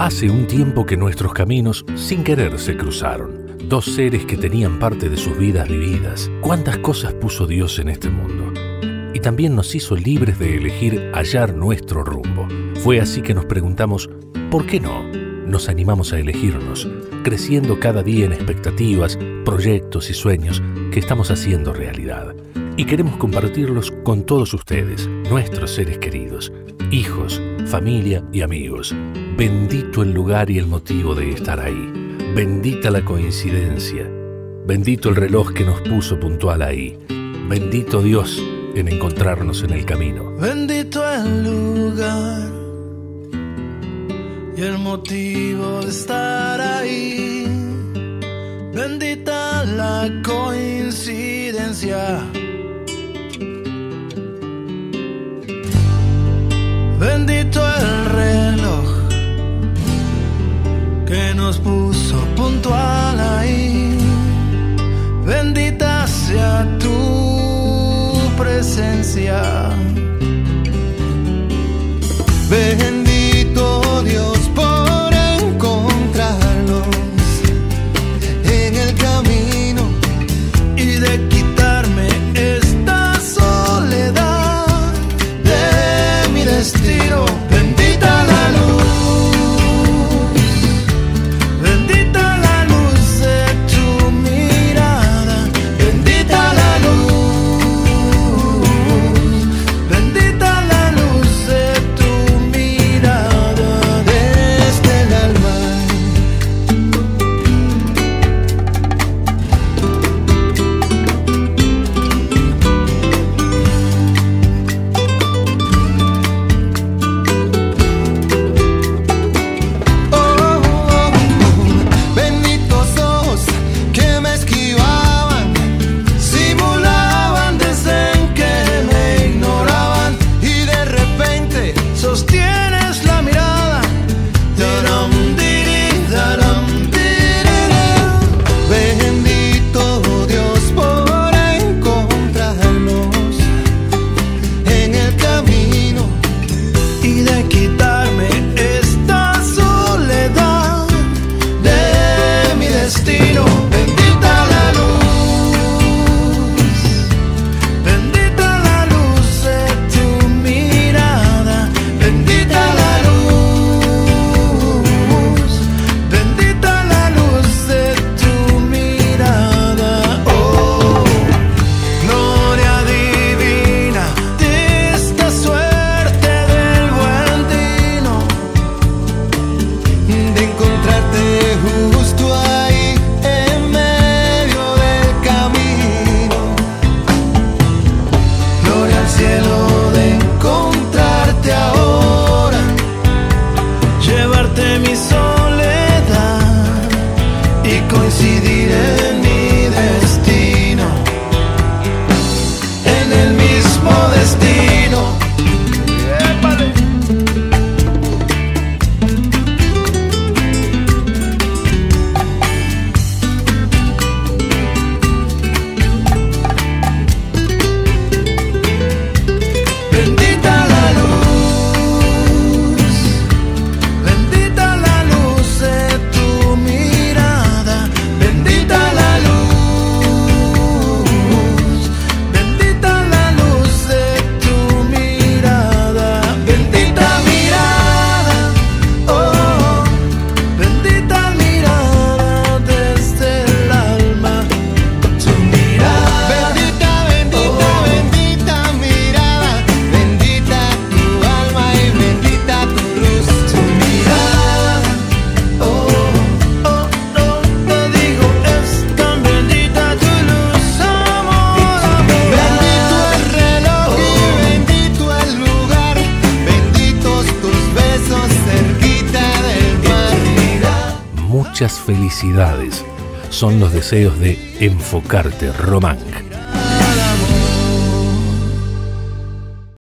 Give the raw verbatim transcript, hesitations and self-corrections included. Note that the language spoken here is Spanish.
Hace un tiempo que nuestros caminos sin querer se cruzaron. Dos seres que tenían parte de sus vidas vividas. Cuántas cosas puso Dios en este mundo. Y también nos hizo libres de elegir hallar nuestro rumbo. Fue así que nos preguntamos, ¿por qué no? Nos animamos a elegirnos, creciendo cada día en expectativas, proyectos y sueños que estamos haciendo realidad. Y queremos compartirlos con todos ustedes, nuestros seres queridos, hijos, familia y amigos. Bendito el lugar y el motivo de estar ahí. Bendita la coincidencia. Bendito el reloj que nos puso puntual ahí. Bendito Dios en encontrarnos en el camino. Bendito el lugar y el motivo de estar ahí. Bendita la coincidencia. Bendito el reloj que nos puso puntual ahí. Bendita sea tu presencia. Bendito Dios por encontrarnos en el camino y de quitarme esta soledad de mi destino. Bendita la luz, bendita la luz de tu mirada, bendita la luz, bendita la luz de tu mirada desde el alma. Oh, oh, oh. Benditos ojos que me esquivaban, Simulaban desde que me ignoraban y de repente sostienes la mirada. Taram, diri, taram, diriri. bendito Dios por encontrarnos en el camino Y de quitarme esta soledad de mi destino. Bendita la luz, bendita la luz de tu mirada, bendita la luz, bendita la luz de tu mirada. Oh, gloria divina de esta suerte del buen dino, de encontrarte justo ahí en medio del camino. gloria al cielo de encontrarte ahora, llevarte mi soledad y coincidir en mi destino, en el mismo destino. ¡Épale! Bendita la luz, bendita la luz de tu mirada, bendita la luz, bendita la luz de tu mirada, bendita mirada, oh, bendita mirada desde el alma, tu mirada. Bendita, bendita, bendita mirada, bendita tu alma y bendita tu luz. Tu mirada, oh, oh, no te digo, es tan bendita tu luz, amor, Bendito el reloj y bendito el lugar, benditos tus besos cerquita del mar. Muchas felicidades son los deseos de Enfocarte Román.